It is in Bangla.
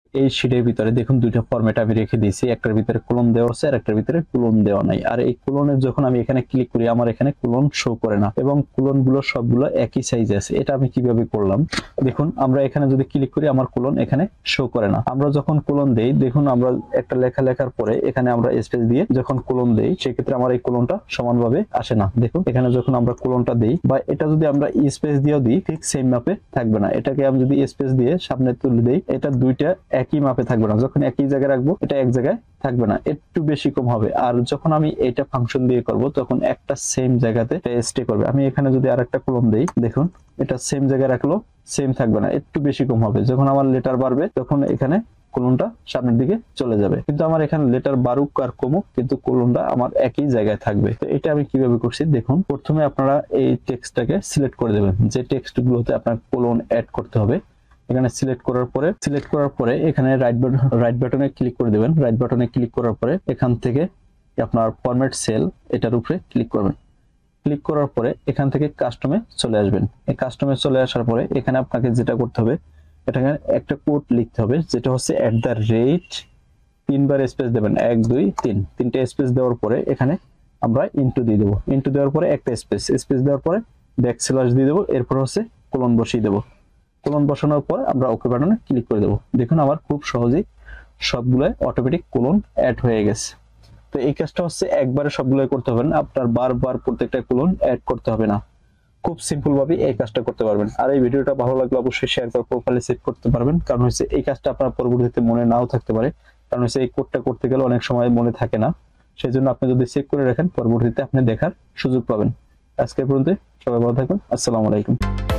এই শীটের ভিতরে দেখুন দুইটা ফরম্যাট আমি রেখে দিয়েছি, একটার ভিতরে কোলন দেওয়া আছে আর একটার ভিতরে কোলন দেওয়া নাই। আর এই কোলনের যখন আমি এখানে ক্লিক করি আমার এখানে কোলন শো করে না এবং কোলন গুলো সবগুলো একই সাইজে আছে। এটা আমি কিভাবে করলাম দেখুন, আমরা এখানে যদি ক্লিক করি আমার কোলন এখানে শো করে না। আমরা যখন কোলন দেই দেখুন, আমরা একটা লেখা লেখার পরে এখানে আমরা স্পেস দিয়ে যখন কোলন দেই সেক্ষেত্রে আমার এই কোলনটা সমানভাবে আসে না। দেখুন এখানে যখন আমরা কোলনটা দেই বা এটা যদি আমরা স্পেস দিয়েও দিই ঠিক সেম মাপে থাকবে না। এটাকে আমি যদি স্পেস দিয়ে সামনে তুলে দেই এটা দুইটা একই মাপে থাকবে না। যখন একই জায়গায় রাখবো এটা এক জায়গায় থাকবে না, একটু বেশি কম হবে। আর যখন আমি এটা ফাংশন দিয়ে করব তখন একটা সেম জায়গাতে স্টে করবে। আমি এখানে যদি আরেকটা কলম দেই দেখুন এটা সেম জায়গায় রাখলো সেম থাকবে না, একটু বেশি কম হবে। যখন আমার লেটার বাড়বে তখন এখানে কোলনটা সামনের দিকে চলে যাবে। কিন্তু আমার এখানে লেটার বাড়ুক আর কমুক কিন্তু কোলনটা আমার একই জায়গায় থাকবে। তো এটা আমি কিভাবে করছি দেখুন, প্রথমে আপনারা এই টেক্সটটাকে সিলেক্ট করে দেবেন, যে টেক্সট গুলোতে আপনার কোলন অ্যাড করতে হবে। এখানে সিলেক্ট করার পরে এখানে রাইট বাটনে ক্লিক করে দেবেন। রাইট বাটনে ক্লিক করার পরে এখান থেকে আপনার ফরম্যাট সেল এটার উপরে ক্লিক করবেন। ক্লিক করার পরে এখান থেকে কাস্টমে চলে আসবেন। এই কাস্টমে চলে আসার পরে এখানে আপনাকে যেটা করতে হবে এখানে একটা কোড লিখতে হবে, যেটা হচ্ছে @ তিনবার স্পেস দেবেন, 1 2 3 তিনটে স্পেস দেওয়ার পরে এখানে আমরা ইনটু দিয়ে দেবো। ইনটু দেওয়ার পরে একটা স্পেস দেওয়ার পরে ব্যাকস্ল্যাশ দিয়ে দেবো, এরপর হচ্ছে কোলন বসিয়ে দেবো। কোলন বসানোর পর আমরা ওকে বাটনে ক্লিক করে দেবো। দেখুন আমার খুব সহজেই সবগুলো অটোমেটিক কোলন অ্যাড হয়ে গেছে। তো এই কাজটা হচ্ছে একবারে সবগুলো করতে হবে না, আপনার বারবার প্রত্যেকটা কোলন অ্যাড করতে হবে না। খুব সিম্পল ভাবে এই কাজটা করতে পারবেন। আর এই ভিডিওটা ভালো লাগলে অবশ্যই শেয়ার করে প্রোফাইলে সেভ করতে পারবেন, কারণ হচ্ছে এই কাজটা আপনার পরবর্তীতে মনে নাও থাকতে পারে। কারণ হচ্ছে এই কোডটা করতে গেলে অনেক সময় মনে থাকে না, সেই জন্য আপনি যদি সেভ করে রাখেন পরবর্তীতে আপনি দেখার সুযোগ পাবেন। আজকে পর্যন্ত সবাই ভালো থাকবেন। আসসালামু আলাইকুম।